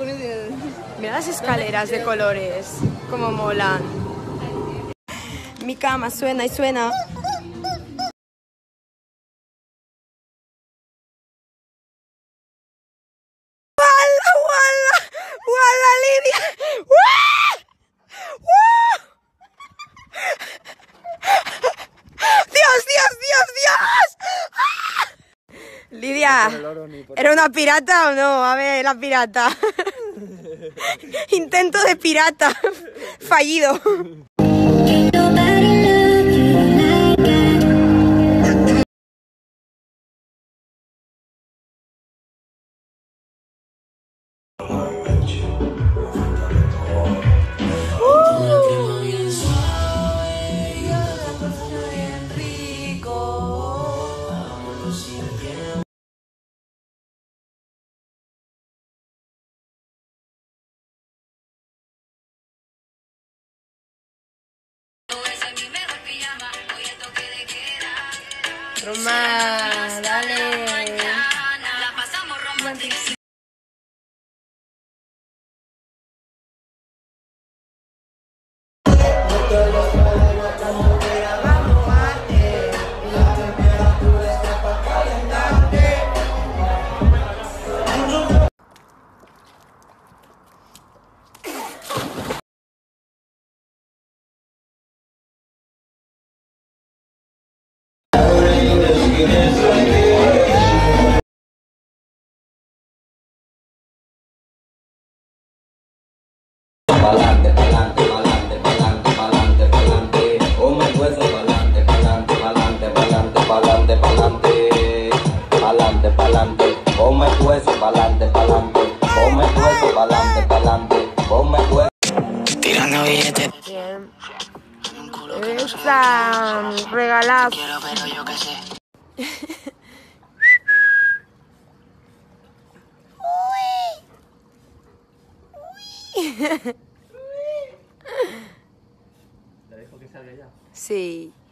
Mira las escaleras de colores, como molan. Mi cama suena y suena. ¡Wala, wala! ¡Wala, Lidia! ¡Wah! ¡Wah! ¡Dios, Dios, Dios, Dios! ¡Ah! Lidia, ¿era una pirata o no? A ver, la pirata. Intento de pirata. Fallido. Roma, dale. Pa'lante, pa'lante, pa'lante, pa'lante, pa'lante, pa'lante. Come hueso, pa'lante, pa'lante, pa'lante, pa'lante, pa'lante, pa'lante, pa'lante, pa'lante. Come hueso, pa'lante, pa'lante. Come hueso, pa'lante, pa'lante. Come hueso. Tirando billetes. Bien. Está regalado. Quiero, pero yo qué sé. ¿Te dejo que salga ya? Sí.